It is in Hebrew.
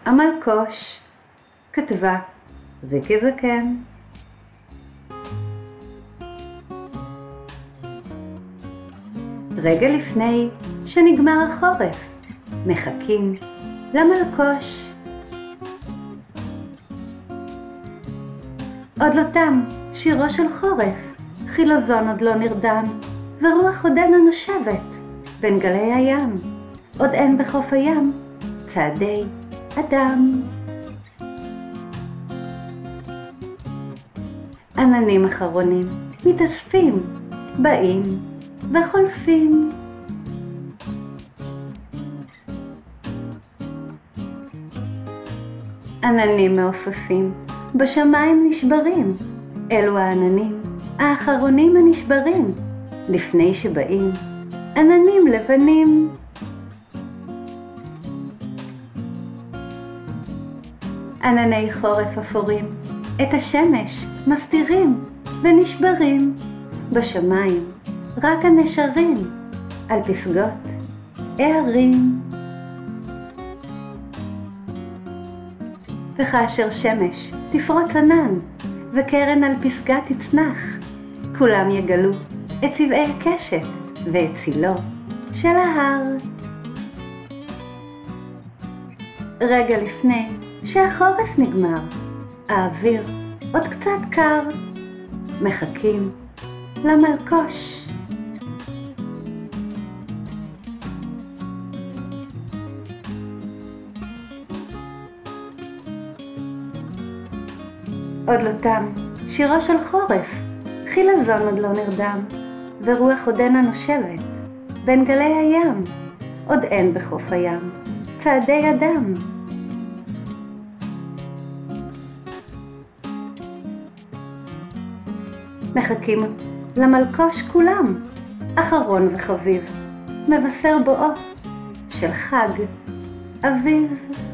המלקוש, כתבה ריקי זקן. רגע לפני שנגמר החורף, מחכים למלקוש. עוד לא תם שירו של חורף, חילזון עוד לא נרדם, ורוח עודנה נושבת בין גלי הים. עוד אין בחוף הים צעדי אדם. עננים אחרונים מתאספים, באים וחולפים. עננים מעופפים בשמיים נשברים, אלו העננים האחרונים הנשברים, לפני שבאים עננים לבנים. ענני חורף אפורים את השמש מסתירים ונשברים, בשמיים רק הנשרים על פסגות הערים. וכאשר שמש תפרוץ ענן וקרן על פסגה תצנח, כולם יגלו את צבעי הקשת ואת צילו של ההר. רגע לפני שהחורף נגמר, האוויר עוד קצת קר, מחכים למלקוש. עוד לא תם שירו של חורף, חילזון עוד לא נרדם, ורוח עודנה נושבת בין גלי הים. עוד אין בחוף הים צעדי אדם. מחכים למלקוש כולם, אחרון וחביב, מבשר בואו של חג אביב.